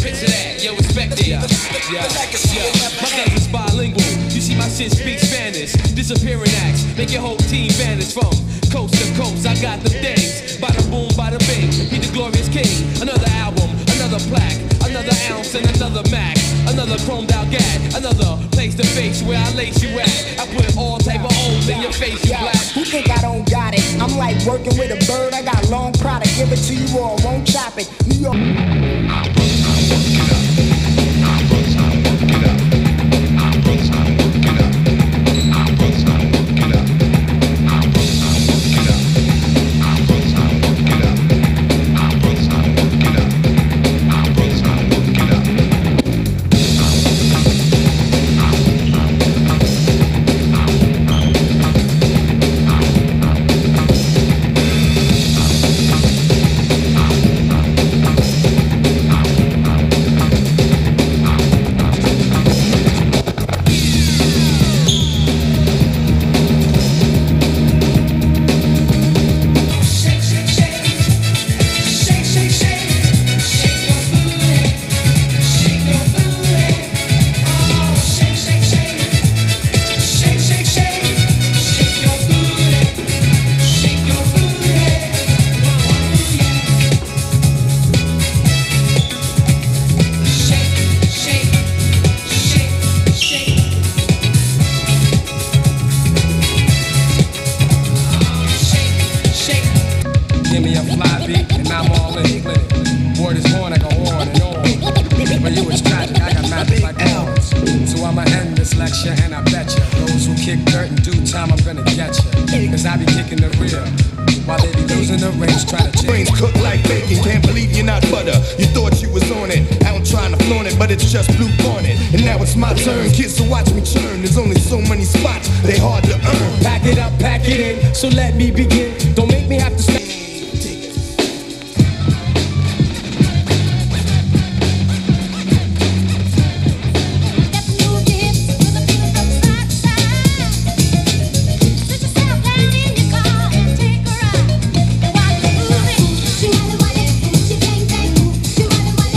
Picture that, yo, respect it. My guns is bilingual. You see my shit speaks Spanish. Disappearing acts, make your whole team vanish from coast to coast. I got the things. Bada boom, bada bing. He the glorious king. Another album, another plaque, another ounce and another Mac, another chromed out gag, another place to face where I lace you at. I put all type of O's in your face, you black. Who think I don't got it? I'm like working with a bird. I got long product. Give it to you or won't chop it. New York. Give me a fly beat and I'm all in it. Word is born, I go on and on. For you it's tragic, I got magic like horns. So I'ma end this lecture and I bet ya those who kick dirt in due time I'm gonna get ya. Cause I be kicking the rear while they be losing the range trying to change. Brains cooked like bacon, can't believe you're not butter. You thought you was on it, out trying to flaunt it, but it's just blue on it. And now it's my turn, kids, to watch me churn. There's only so many spots, they hard to earn. Pack it up, pack it in, so let me begin. Don't make me have to stop.